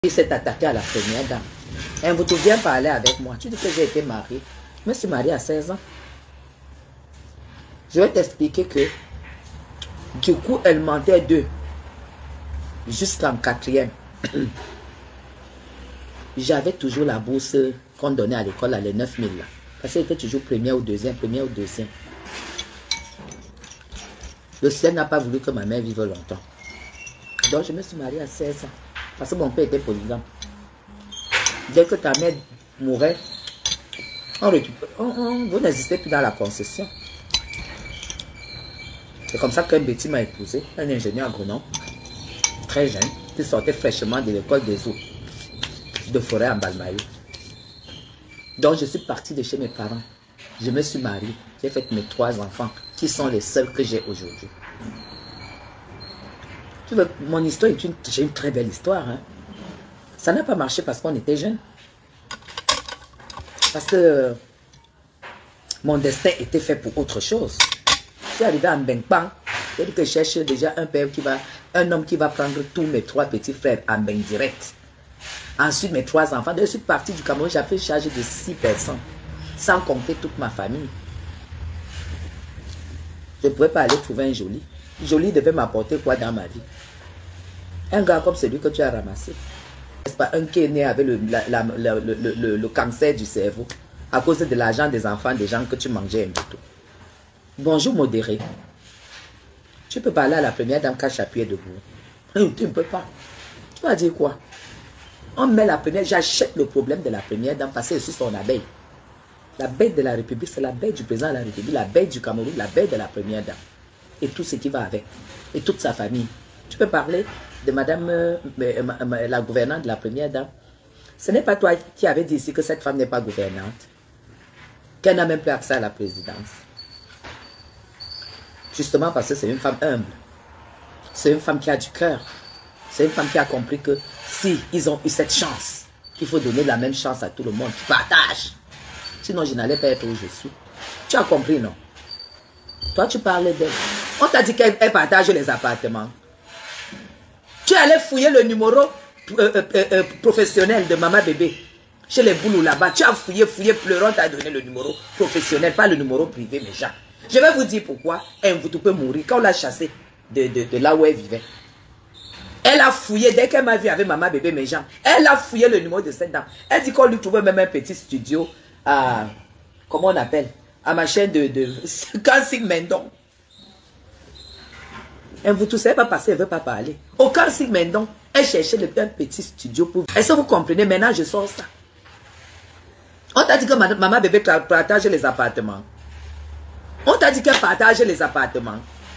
Il s'est attaqué à la première dame. Elle vous viens parler avec moi. Tu dis que j'ai été mariée. Je me suis mariée à 16 ans. Je vais t'expliquer que du coup, elle mentait d'eux jusqu'en 4e. J'avais toujours la bourse qu'on donnait à l'école, les 9000 là. Parce qu'elle était toujours première ou deuxième, première ou deuxième. Le ciel n'a pas voulu que ma mère vive longtemps. Donc je me suis mariée à 16 ans. Parce que mon père était polygame. Dès que ta mère mourait, vous n'existez plus dans la concession. C'est comme ça qu'un Betty m'a épousé, un ingénieur agronome, très jeune, qui sortait fraîchement de l'école des eaux de Forêt en Balmaillot. Donc je suis partie de chez mes parents. Je me suis mariée. J'ai fait mes 3 enfants, qui sont les seuls que j'ai aujourd'hui. Mon histoire j'ai une très belle histoire. Hein. Ça n'a pas marché parce qu'on était jeunes. Parce que mon destin était fait pour autre chose. Je suis arrivé à Mbengpang. J'ai dit que je cherche déjà un homme qui va prendre tous mes 3 petits frères à Mbeng direct. Ensuite, mes 3 enfants. Je suis parti du Cameroun, j'ai fait charge de 6 personnes. Sans compter toute ma famille. Je ne pouvais pas aller trouver un joli. Joli devait m'apporter quoi dans ma vie? Un gars comme celui que tu as ramassé. N'est-ce pas un qui est né avec le cancer du cerveau à cause de l'argent des enfants, des gens que tu mangeais un peu. Bonjour modéré. Tu peux parler à la première dame quand j'appuie debout. Tu ne peux pas. Tu vas dire quoi? On met la première, j'achète le problème de la première dame parce que je suis son abeille. L'abeille de la République, c'est l'abeille du président de la République, l'abeille du Cameroun, l'abeille de la première dame. Et tout ce qui va avec. Et toute sa famille. Tu peux parler de madame, la gouvernante de la première dame. Ce n'est pas toi qui avais dit ici que cette femme n'est pas gouvernante. Qu'elle n'a même plus accès à la présidence. Justement parce que c'est une femme humble. C'est une femme qui a du cœur. C'est une femme qui a compris que si ils ont eu cette chance, il faut donner la même chance à tout le monde. Tu partages. Sinon, je n'allais pas être où je suis. Tu as compris, non? Toi, tu parlais d'elle. On t'a dit qu'elle partage les appartements. Tu allais fouiller le numéro professionnel de maman bébé. Chez les boulous là-bas. Tu as fouillé, pleurant, t'as donné le numéro professionnel, pas le numéro privé, mes gens. Je vais vous dire pourquoi Mvoutou peut mourir. Quand on l'a chassée de là où elle vivait. Elle a fouillé, dès qu'elle m'a vu avec maman bébé, mes gens. Elle a fouillé le numéro de cette dame. Elle dit qu'on lui trouvait même un petit studio à, comment on appelle, à ma chaîne de Kansing Mendon. Vous ne savez pas passer, elle ne veut pas parler. Au Kansing Mendon, elle cherchait un petit studio pour... Est-ce que vous comprenez? Maintenant, je sors ça. On t'a dit que maman bébé partage les appartements. On t'a dit qu'elle partage les appartements.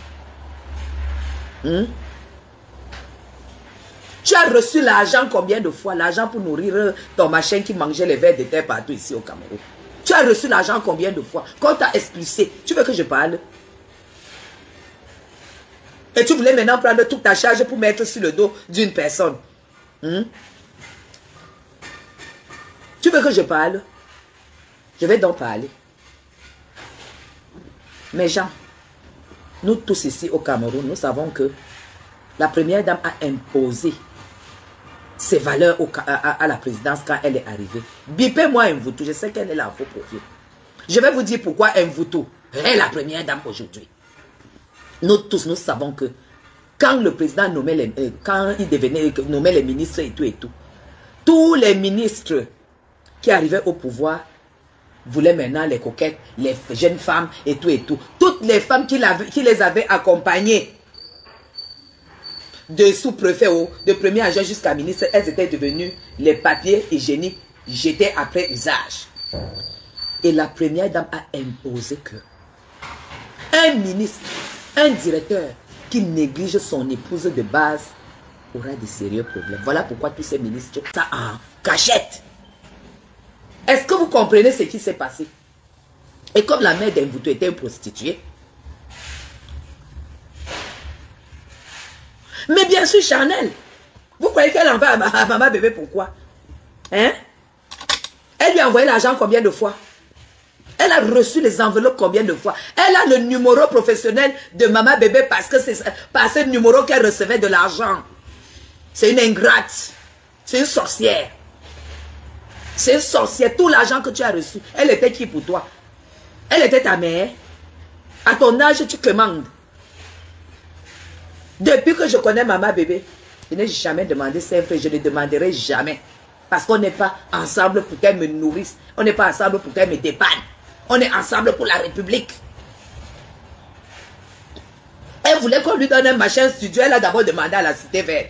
Tu as reçu l'argent combien de fois? L'argent pour nourrir ton machin qui mangeait les vers de terre partout ici au Cameroun. Tu as reçu l'argent combien de fois? Quand tu as expulsé, tu veux que je parle? Et tu voulais maintenant prendre toute ta charge pour mettre sur le dos d'une personne. Tu veux que je parle? Je vais donc parler. Mes gens, nous tous ici au Cameroun, nous savons que la première dame a imposé ses valeurs à la présidence quand elle est arrivée. Bipez-moi Mvoutou, je sais qu'elle est là pour profil. Je vais vous dire pourquoi Mvoutou est la première dame aujourd'hui. Nous tous, nous savons que quand le président nommait nommait les ministres et tout, tous les ministres qui arrivaient au pouvoir voulaient maintenant les coquettes, les jeunes femmes et tout. Toutes les femmes qui les avaient accompagnées de sous-préfet de premier agent jusqu'à ministre, elles étaient devenues les papiers hygiéniques jetés après usage. Et la première dame a imposé que un ministre, un directeur qui néglige son épouse de base aura de sérieux problèmes. Voilà pourquoi tous ces ministres sont ça en cachette. Est-ce que vous comprenez ce qui s'est passé? Et comme la mère d'Mvoutou était une prostituée, mais bien sûr, Chanel, vous croyez qu'elle envoie à maman bébé pourquoi? Hein? Elle lui a envoyé l'argent combien de fois? Elle a reçu les enveloppes combien de fois? Elle a le numéro professionnel de maman bébé parce que c'est par ce numéro qu'elle recevait de l'argent. C'est une ingrate. C'est une sorcière. C'est une sorcière. Tout l'argent que tu as reçu, elle était qui pour toi? Elle était ta mère. À ton âge, tu commandes. Depuis que je connais maman bébé, je n'ai jamais demandé ça, je ne demanderai jamais. Parce qu'on n'est pas ensemble pour qu'elle me nourrisse. On n'est pas ensemble pour qu'elle me dépanne. On est ensemble pour la République. Elle voulait qu'on lui donne un machin studio. Elle a d'abord demandé à la Cité Verte.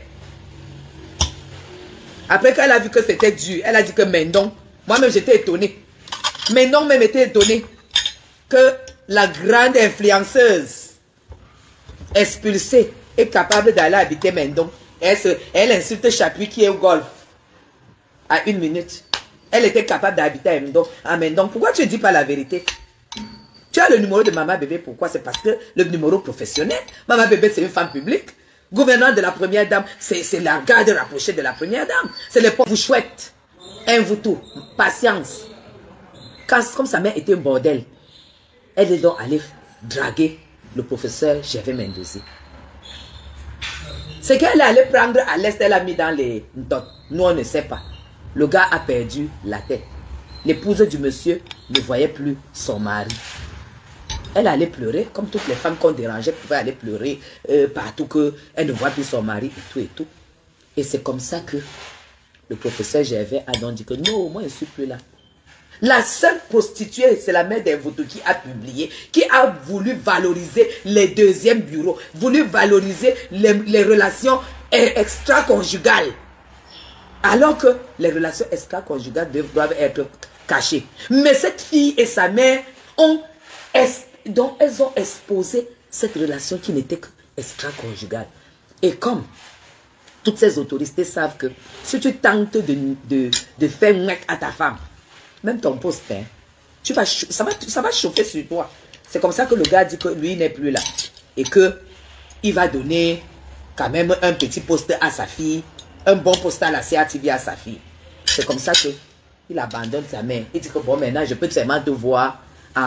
Après qu'elle a vu que c'était dur, elle a dit que Mendon, moi-même j'étais étonné. Mendon même était étonné que la grande influenceuse expulsée est capable d'aller habiter Mendon. Elle insulte Chapuis qui est au golf à 1 minute. Elle était capable d'habiter à Mendon. Pourquoi tu ne dis pas la vérité? Tu as le numéro de maman bébé. Pourquoi? C'est parce que le numéro professionnel. Maman bébé, c'est une femme publique. Gouverneur de la première dame, c'est la garde rapprochée de la première dame. C'est les pauvres. Vous chouette. Un vous tout. Patience. Comme sa mère était un bordel, elle est donc allée draguer le professeur Gervais Mendozi. C'est qu'elle est allée prendre à l'est, elle a mis dans les dots. Nous, on ne sait pas. Le gars a perdu la tête. L'épouse du monsieur ne voyait plus son mari. Elle allait pleurer, comme toutes les femmes qu'on dérangeait pouvaient aller pleurer partout qu'elle ne voit plus son mari et tout et tout. Et c'est comme ça que le professeur Gervais a donc dit que non, moi je ne suis plus là. La seule prostituée, c'est la mère d'Invoto qui a publié, qui a voulu valoriser les deuxièmes bureaux, voulu valoriser les relations extra-conjugales. Alors que les relations extra-conjugales doivent être cachées. Mais cette fille et sa mère donc elles ont exposé cette relation qui n'était qu'extra-conjugale. Et comme toutes ces autorités savent que si tu tentes de faire mec à ta femme, même ton poste, hein, ça va chauffer sur toi. C'est comme ça que le gars dit que lui n'est plus là. Et qu'il va donner quand même un petit poste à sa fille, un bon poste à la CATV à sa fille. C'est comme ça qu'il abandonne sa mère. Il dit que bon, maintenant, je peux seulement te voir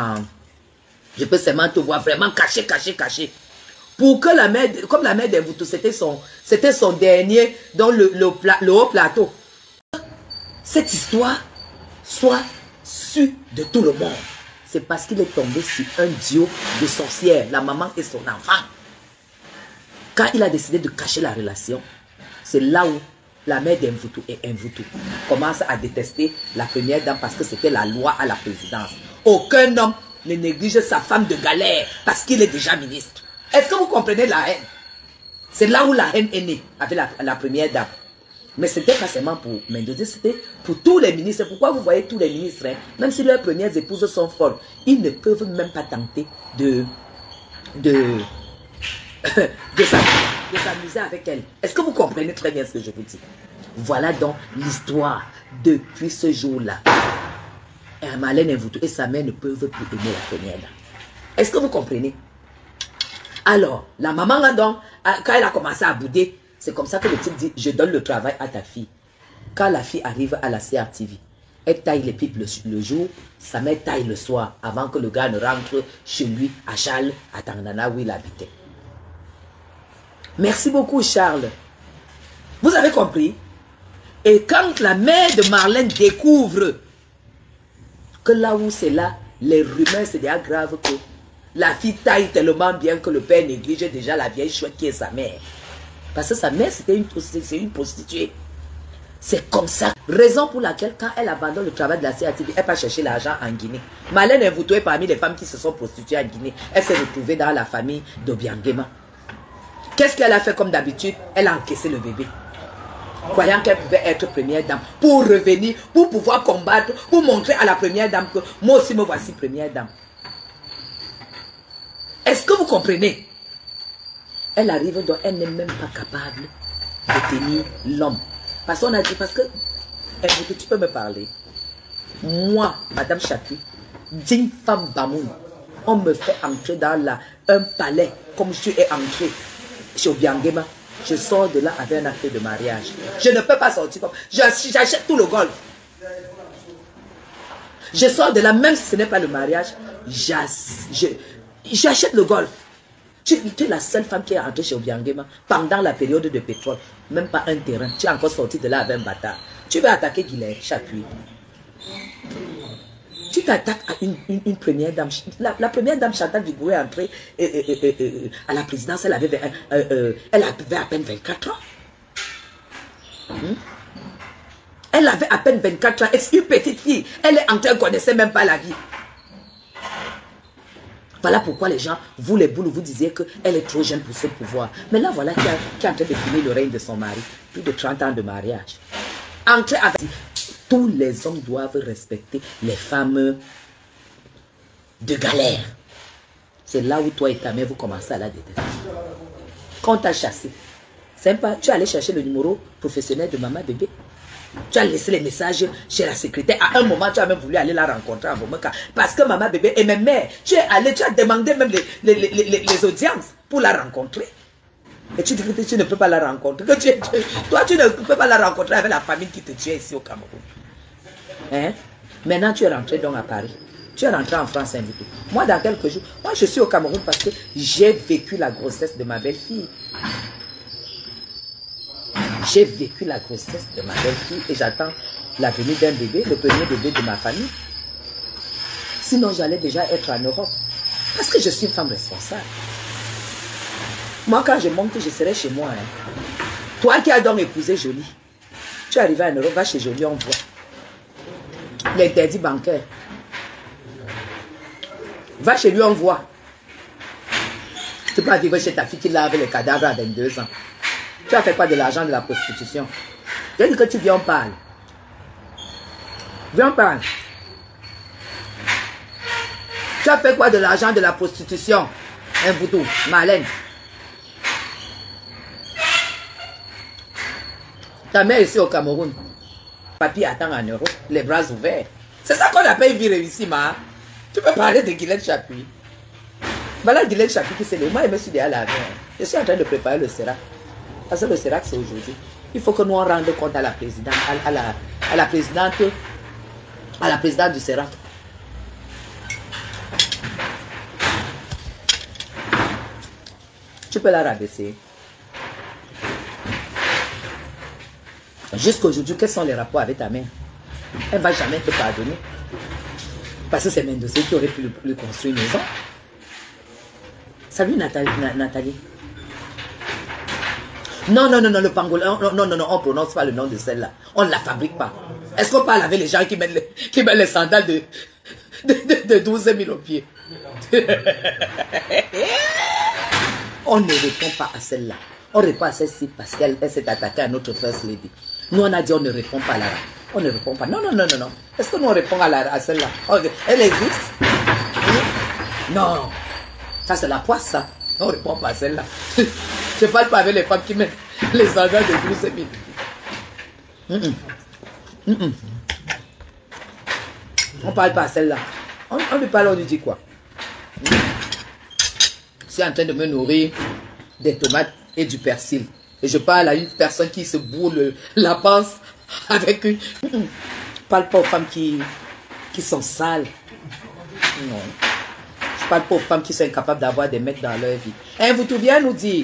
vraiment caché. Pour que la mère, comme la mère d'Invoto, c'était son dernier dans le haut plateau. Cette histoire soit sûre de tout le monde. C'est parce qu'il est tombé sur un duo de sorcières, la maman et son enfant. Quand il a décidé de cacher la relation, c'est là où la mère d'Invoto et Invoto commence à détester la première dame parce que c'était la loi à la présidence. Aucun homme ne néglige sa femme de galère parce qu'il est déjà ministre. Est-ce que vous comprenez la haine? C'est là où la haine est née avec la première dame. Mais ce n'était pas seulement pour Mendoza, c'était pour tous les ministres. Pourquoi vous voyez tous les ministres, hein, même si leurs premières épouses sont folles, ils ne peuvent même pas tenter de s'amuser avec elles. Est-ce que vous comprenez très bien ce que je vous dis? Voilà donc l'histoire depuis ce jour-là. Marlène Invoto et sa mère ne peuvent plus aimer la première dame. Est-ce que vous comprenez? Alors, la maman, donc, quand elle a commencé à bouder, c'est comme ça que le type dit, je donne le travail à ta fille. Quand la fille arrive à la CRTV, elle taille les pipes le jour, sa mère taille le soir, avant que le gars ne rentre chez lui, à Charles, à Tangnana, où il habitait. Merci beaucoup, Charles. Vous avez compris? Et quand la mère de Marlène découvre que là où c'est là, les rumeurs, c'est déjà grave que la fille taille tellement bien que le père néglige déjà la vieille chouette qui est sa mère. Parce que sa mère, c'était une prostituée. C'est comme ça. Raison pour laquelle, quand elle abandonne le travail de la CATV, elle va chercher l'argent en Guinée. Marlène Invoto est parmi les femmes qui se sont prostituées en Guinée. Elle s'est retrouvée dans la famille d'Obiangema. Qu'est-ce qu'elle a fait comme d'habitude? Elle a encaissé le bébé. Croyant qu'elle pouvait être première dame. Pour revenir, pour pouvoir combattre, pour montrer à la première dame que moi aussi me voici première dame. Est-ce que vous comprenez? Elle arrive donc elle n'est même pas capable de tenir l'homme. Parce qu'on a dit, parce que tu peux me parler. Moi, Madame Chapuis, digne femme Bamoun, on me fait entrer dans un palais comme je suis entré chez Obiangema. Je sors de là avec un acte de mariage. Je ne peux pas sortir comme... J'achète tout le golf. Je sors de là, même si ce n'est pas le mariage, j'achète le golf. Tu es la seule femme qui est entrée chez Obiangema pendant la période de pétrole. Même pas un terrain. Tu es encore sorti de là avec un bâtard. Tu vas attaquer Guilherme Chapuis. Tu t'attaques à une première dame. La première dame Chantal Vigoué est entrée à la présidence. Elle avait à peine 24 ans. Elle avait à peine 24 ans. C'est une petite fille. Elle est entrée, elle ne connaissait même pas la vie. Voilà pourquoi les gens, vous les boules, vous disiez qu'elle est trop jeune pour ce pouvoir. Mais là, voilà qui est en train de finir le règne de son mari. Plus de 30 ans de mariage. Entrée avec... Tous les hommes doivent respecter les femmes de galère. C'est là où toi et ta mère, vous commencez à la détester. Quand on t'a chassé, sympa, tu es allé chercher le numéro professionnel de maman bébé. Tu as laissé les messages chez la secrétaire. À un moment, tu as même voulu aller la rencontrer à Vomaka. Parce que maman bébé est même mère. Tu es allé, tu as demandé même les audiences pour la rencontrer. Et tu dis que tu ne peux pas la rencontrer. Toi, tu ne peux pas la rencontrer avec la famille qui te tue ici au Cameroun. Hein? Maintenant, tu es rentré donc à Paris. Tu es rentré en France invité. Moi, dans quelques jours, moi, je suis au Cameroun parce que j'ai vécu la grossesse de ma belle-fille. J'ai vécu la grossesse de ma belle-fille et j'attends la venue d'un bébé, le premier bébé de ma famille. Sinon, j'allais déjà être en Europe. Parce que je suis une femme responsable. Moi, quand je monte, je serai chez moi. Hein. Toi qui as donc épousé Jolie, tu es arrivé en Europe, va chez Jolie, on voit. L'interdit bancaire. Va chez lui, on voit. Tu peux pas vivre chez ta fille qui lave les cadavres à 22 ans. Tu as fait quoi de l'argent de la prostitution? Je dis que tu viens, on parle. Viens, on parle. Tu as fait quoi de l'argent de la prostitution? Un bouton, Marlène. Ta mère ici au Cameroun. Papy attend en Europe, les bras ouverts. C'est ça qu'on appelle une vie réussie, ma. Tu peux parler de Guylaine Chapuis. Voilà Guylaine Chapuis qui s'est levée. Moi, je me suis dit à la mer. Je suis en train de préparer le CERAC. Parce que le CERAC, c'est aujourd'hui. Il faut que nous on rende compte à la présidente, à la présidente du CERAC. Tu peux la rabaisser. Jusqu'aujourd'hui, quels sont les rapports avec ta mère? Elle ne va jamais te pardonner. Parce que c'est Mendoza qui aurait pu lui construire une maison. Salut Nathalie. Non, le pangolin. Non, on ne prononce pas le nom de celle-là. On ne la fabrique pas. Est-ce qu'on parle avec les gens qui mettent les sandales de 12 000 au pied? On ne répond pas à celle-là. On répond à celle-ci parce qu'elle s'est attaquée à notre first lady. Nous, on a dit on ne répond pas à la... On ne répond pas. Non. Est-ce que nous, on répond à celle-là? Okay. Elle existe? Non. Ça, c'est la poisse, ça. On ne répond pas à celle-là. Je ne parle pas avec les femmes qui mettent les sandales de 12 000. On ne parle pas à celle-là. On lui parle, on lui dit quoi? Je suis en train de me nourrir des tomates et du persil. Et je parle à une personne qui se bourre la panse avec une... parle pas aux femmes qui sont sales. Non. Je parle pas aux femmes qui sont incapables d'avoir des mecs dans leur vie. Et vous tout bien nous dire.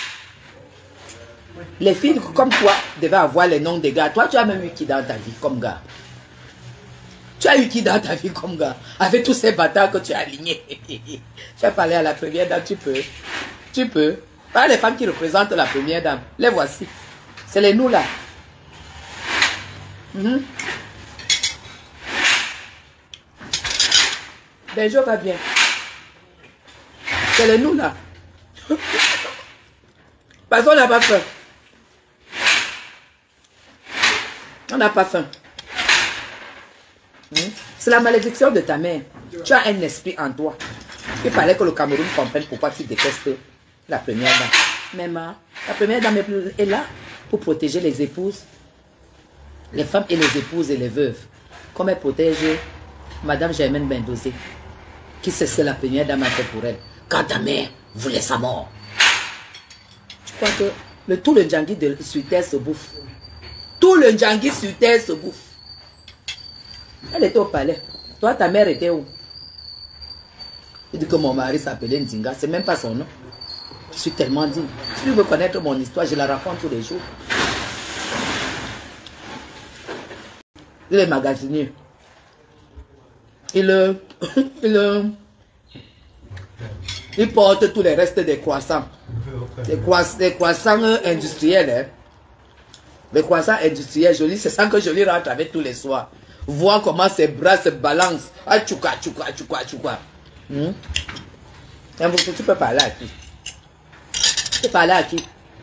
Les filles comme toi devaient avoir les noms des gars. Toi, tu as même eu qui dans ta vie comme gars? Tu as eu qui dans ta vie comme gars? Avec tous ces bâtards que tu as alignés. Tu as parlé à la première dame, tu peux. Tu peux. Pas les femmes qui représentent la première dame. Les voici. C'est les nous là. Benjo va bien. C'est les nous là. Parce qu'on n'a pas faim. On n'a pas faim. C'est la malédiction de ta mère. Tu as un esprit en toi. Il fallait que le Cameroun comprenne pourquoi tu détestes la première dame. Mais la première dame est là pour protéger les épouses, les femmes et les épouses et les veuves. Comme elle protège Madame Germaine Bendozé, qui sait ce que la première dame a fait pour elle. Quand ta mère voulait sa mort. Tu crois que tout le Djangui sur terre se bouffe. Tout le Djangui sur terre se bouffe. Elle était au palais. Toi, ta mère était où? Il dit que mon mari s'appelait Ndinga. C'est même pas son nom. Je suis tellement digne. Si tu veux connaître mon histoire, je la raconte tous les jours. Il est magasinier. Il porte tous les restes des croissants. Les croissants industriels. Hein. Les croissants industriels, c'est ça que je lui rentre avec tous les soirs. Voir comment ses bras se balancent. Ah, tchouka, tchouka, tchouka, tchouka. Tu peux parler à qui? Tu peux parler à qui?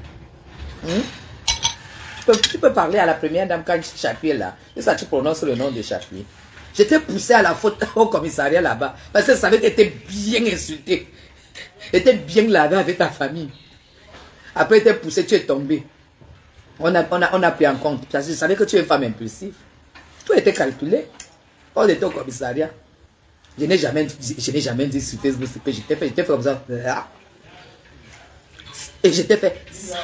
Tu peux parler à la première dame quand Chapuis est là. Et ça, tu prononces le nom de Chapuis. J'étais poussé à la faute au commissariat là-bas. Parce que je savais que tu étais bien insulté. Tu étais bien lavé avec ta famille. Après, tu étais poussé, tu es tombé. On a pris en compte. Parce que je savais que tu es une femme impulsive. Tout était calculé. On était au commissariat. Je n'ai jamais dit sur Facebook ce que j'étais fait. J'étais fait comme ça. Et j'étais fait.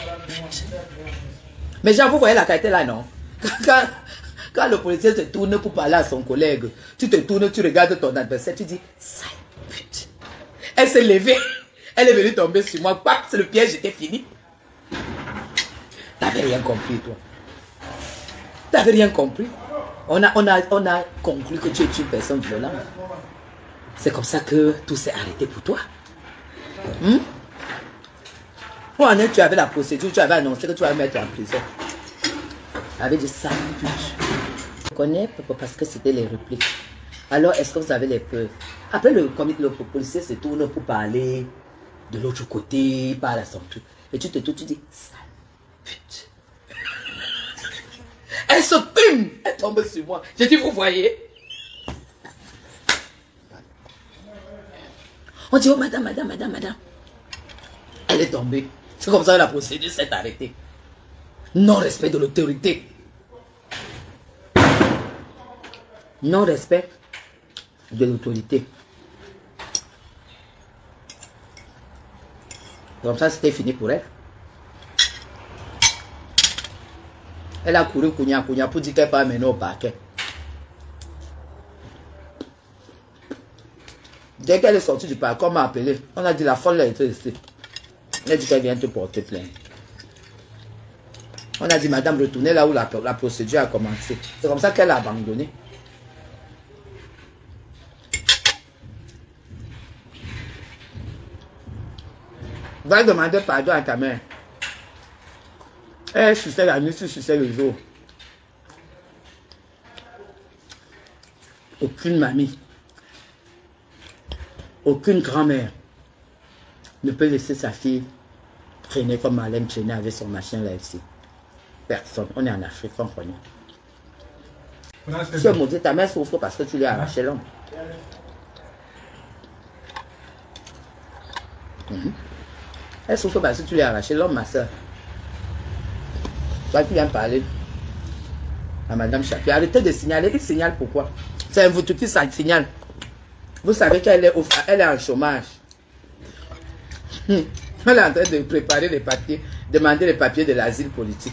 Mais genre, vous voyez la qualité là, non? Quand le policier se tourne pour parler à son collègue, tu te tournes, tu regardes ton adversaire, tu dis, sale pute. Elle s'est levée, elle est venue tomber sur moi. C'est le piège, j'étais fini. T'avais rien compris, toi. T'avais rien compris. On a conclu que tu es une personne violente. C'est comme ça que tout s'est arrêté pour toi. Tu avais la procédure, tu avais annoncé que tu allais mettre en prison. Tu avais dit ça, pute. Je connais parce que c'était les répliques. Alors, est-ce que vous avez les preuves? Après, le policier se tourne pour parler de l'autre côté, il parle à son truc. Et tu te tournes, tu dis, sale pute. Elle se tourne, elle tombe sur moi. J'ai dit, vous voyez? On dit, oh madame, madame, madame, madame. Elle est tombée. C'est comme ça que la procédure s'est arrêtée. Non-respect de l'autorité. Non-respect de l'autorité. Comme ça, c'était fini pour elle. Elle a couru Kounia pour dire qu'elle pas mener au parquet. Dès qu'elle est sortie du parquet, on m'a appelé. On a dit la folle a été ici. Elle a dit qu'elle vient te porter plainte. On a dit, madame, retournez là où la procédure a commencé. C'est comme ça qu'elle a abandonné. Va demander pardon à ta mère. Elle suçait la nuit, tu suçais le jour. Aucune mamie, aucune grand-mère ne peut laisser sa fille traîner comme Marlène traîner avec son machin là ici. Personne. On est en Afrique, on connaît. Tu es maudit, ta mère souffre parce que tu lui as arraché l'homme. Elle souffre parce que tu lui as arraché l'homme, ma soeur. Toi, tu viens parler à madame Chapuis. Arrêtez de signaler. Il signale pourquoi? C'est un vous qui ça signale. Vous savez qu'elle est en chômage. Elle est en train de préparer les papiers, demander les papiers de l'asile politique.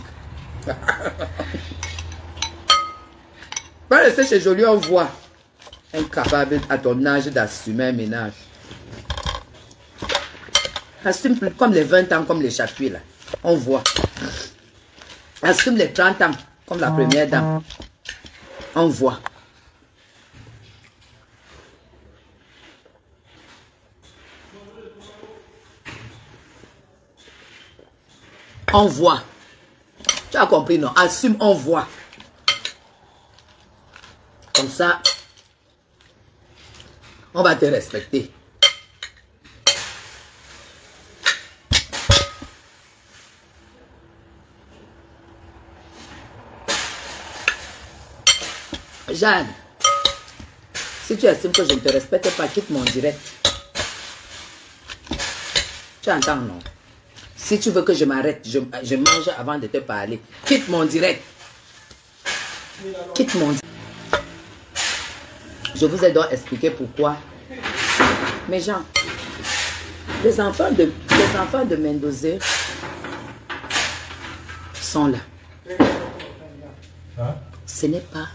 Va rester chez Jolie, on voit. Incapable à ton âge d'assumer un ménage. Assume plus comme les 20 ans, comme les Chapuis là. On voit. Assume les 30 ans, comme la première dame. On voit. On voit. Tu as compris, non? Assume, on voit. Comme ça, on va te respecter. Jeanne, si tu estimes que je ne te respecte pas, quitte mon direct. Tu entends, non? Si tu veux que je m'arrête, je mange avant de te parler. Quitte mon direct. Quitte mon direct. Je vous ai donc expliqué pourquoi. Mes gens, les enfants de Mendoza sont là. Ce n'est pas.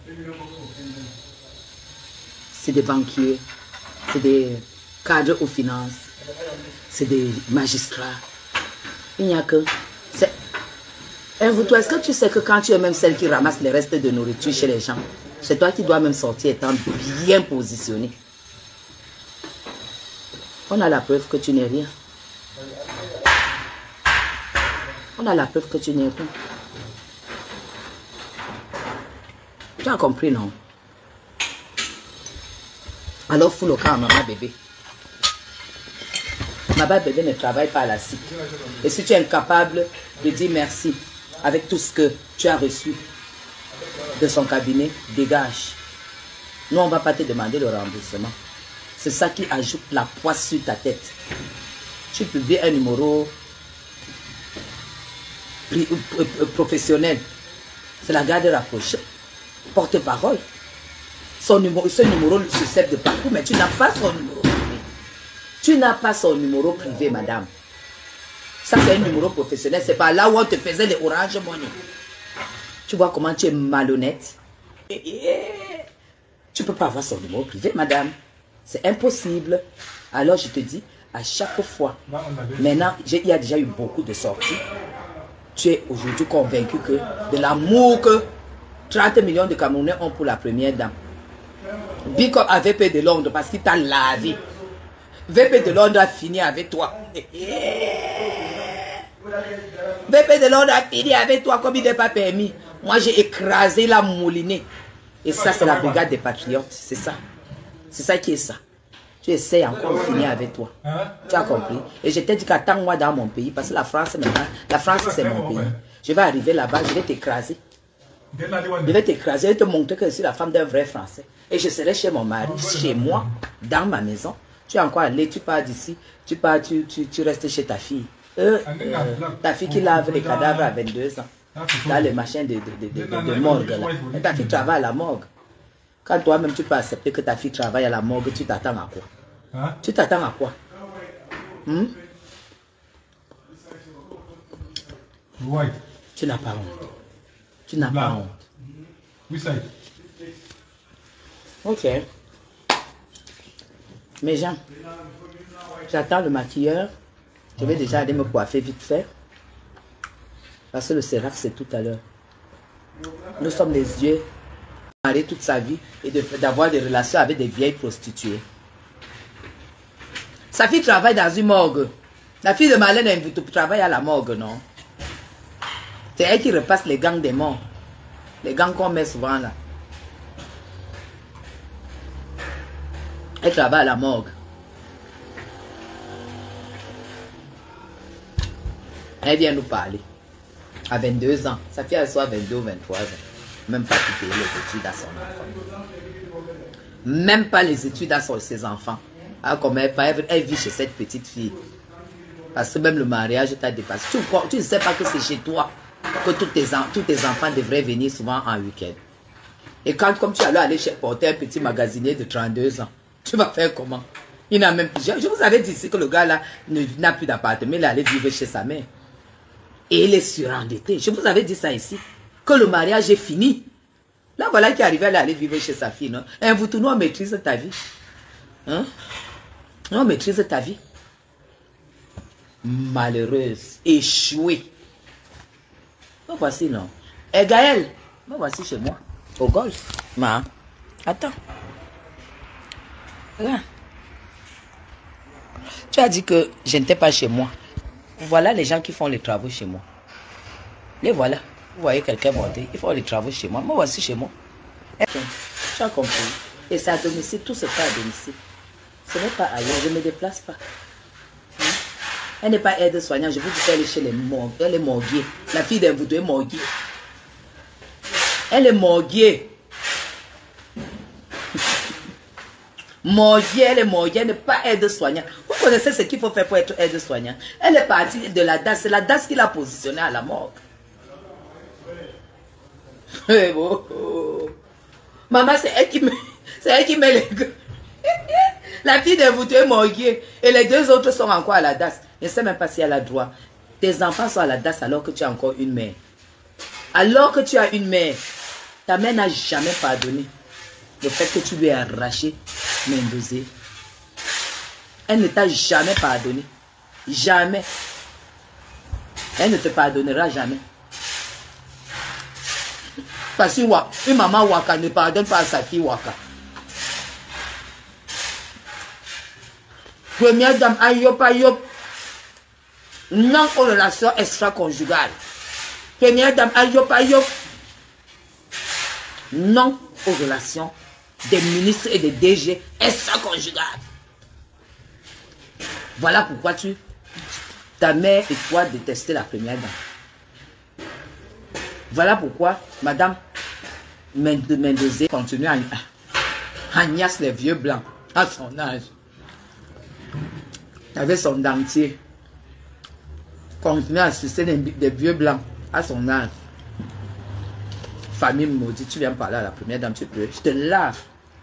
C'est des banquiers, c'est des cadres aux finances, c'est des magistrats. Il n'y a que... Toi, est-ce que tu sais que quand tu es même celle qui ramasse les restes de nourriture chez les gens, c'est toi qui dois même sortir étant bien positionné. On a la preuve que tu n'es rien. On a la preuve que tu n'es rien. Tu as compris, non? Alors, fous le camp à maman bébé. Maman bébé ne travaille pas à la CIC. Et si tu es incapable de dire merci avec tout ce que tu as reçu de son cabinet, dégage. Nous, on ne va pas te demander le remboursement. C'est ça qui ajoute la poisse sur ta tête. Tu publies un numéro professionnel. C'est la garde rapprochée. Porte-parole. Ce numéro se sert de partout, mais tu n'as pas son numéro privé. Tu n'as pas son numéro privé, madame. Ça, c'est un numéro professionnel. C'est pas là où on te faisait les Orange Money. Tu vois comment tu es malhonnête. Tu ne peux pas avoir son numéro privé, madame. C'est impossible. Alors, je te dis, à chaque fois, maintenant, il y a déjà eu beaucoup de sorties. Tu es aujourd'hui convaincu que de l'amour que 30 millions de Camerounais ont pour la première dame. Big up à VP de Londres parce qu'il t'a lavé. VP de Londres a fini avec toi. VP de Londres a fini avec toi comme il n'est pas permis. Moi, j'ai écrasé la moulinée. Et ça, c'est la brigade des patriotes. C'est ça. C'est ça qui est ça. Tu essaies encore de finir avec toi. Tu as compris? Et je t'ai dit qu'attends-moi dans mon pays. Parce que la France, maintenant, la France, c'est mon pays. Je vais arriver là-bas, je vais t'écraser. Je vais t'écraser, je vais te montrer que je suis la femme d'un vrai Français. Et je serai chez mon mari, chez moi, dans ma maison. Tu es encore allé, tu pars d'ici, tu restes chez ta fille. Ta fille qui lave les cadavres à 22 ans. Dans les machins de morgue. Là. Et ta fille travaille à la morgue. Quand toi-même tu peux accepter que ta fille travaille à la morgue, tu t'attends à quoi? Tu t'attends à quoi? Tu n'as pas honte. Tu n'as pas honte. Ok. Mes gens, j'attends le maquilleur. Je vais déjà aller me coiffer vite fait. Parce que le sérac, c'est tout à l'heure. Nous sommes les yeux mariés toute sa vie et d'avoir des relations avec des vieilles prostituées. Sa fille travaille dans une morgue. La fille de Marlène travaille à la morgue, non? C'est elle qui repasse les gangs des morts. Les gangs qu'on met souvent là. Elle travaille à la morgue. Elle vient nous parler. À 22 ans. Sa fille, elle soit 22 ou 23 ans. Même pas pour payer les études à son enfant. Même pas les études à ses enfants. Alors, comme elle vit chez cette petite fille. Parce que même le mariage t'a dépassé. Tu ne sais pas que c'est chez toi que tous tes enfants devraient venir souvent en week-end. Et quand, comme tu allais aller porter un petit magasinier de 32 ans, tu vas faire comment? Il n'a même plus. Je vous avais dit ici que le gars là n'a plus d'appartement, il allait vivre chez sa mère. Et il est surendetté. Je vous avais dit ça ici. Que le mariage est fini. Là, voilà qui est arrivé à aller vivre chez sa fille. Non? Et vous, nous, on maîtrise ta vie. Hein? On maîtrise ta vie. Malheureuse. Échouée. Me voici, non? Et Gaël, me voici chez moi. Au golf. Ma. Attends. Regarde. Tu as dit que je n'étais pas chez moi. Voilà les gens qui font les travaux chez moi. Les voilà. Vous voyez quelqu'un monter, ils font les travaux chez moi. Moi, voici chez moi. Tu as compris. Et c'est à domicile, tout se fait à domicile. Ce n'est pas ailleurs, je ne me déplace pas. Elle n'est pas aide-soignante, je vous dis qu'elle est chez les morgues. Elle est morguier. La fille d'un voudou est morguier. Elle est morguier. Morguier, elle est morguier, elle n'est pas aide-soignante. Vous connaissez ce qu'il faut faire pour être aide-soignante? Elle est partie de la DAS, c'est la DAS qui l'a positionnée à la morgue. Maman, c'est elle qui met les gars. La fille de vous est morguier et les deux autres sont encore à la DAS. Je ne sais même pas si elle a droit. Tes enfants sont à la DAS alors que tu as encore une mère. Alors que tu as une mère, ta mère n'a jamais pardonné le fait que tu lui aies arraché Mendoza. Elle ne t'a jamais pardonné. Jamais. Elle ne te pardonnera jamais. Parce qu'une maman Waka ne pardonne pas à sa fille Waka. Première dame, Ayop, Ayop. Non aux relations extra-conjugales. Première dame, Ayop, Ayop. Non aux relations des ministres et des DG extra-conjugales. Voilà pourquoi ta mère et toi détestez la première dame. Voilà pourquoi Madame Mendezé continue à agnasse les vieux blancs à son âge. Avec son dentier. Continue à sucer des vieux blancs à son âge. Famille maudite, tu viens parler à la première dame, tu peux. Je te lave.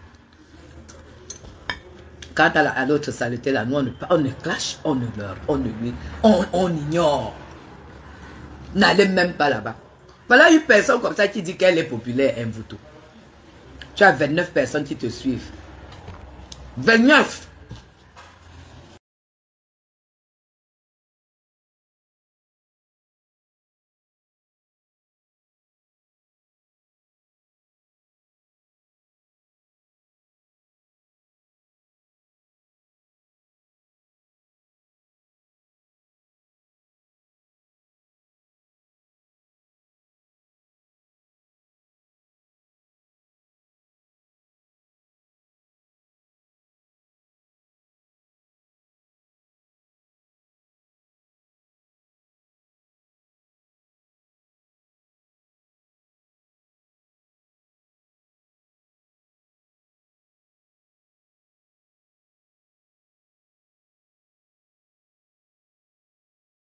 Quant à l'autre saleté là, nous on ne clash, on ne meurt, on ignore. N'allez même pas là-bas. Voilà une personne comme ça qui dit qu'elle est populaire, un Mvuto. Tu as 29 personnes qui te suivent. 29!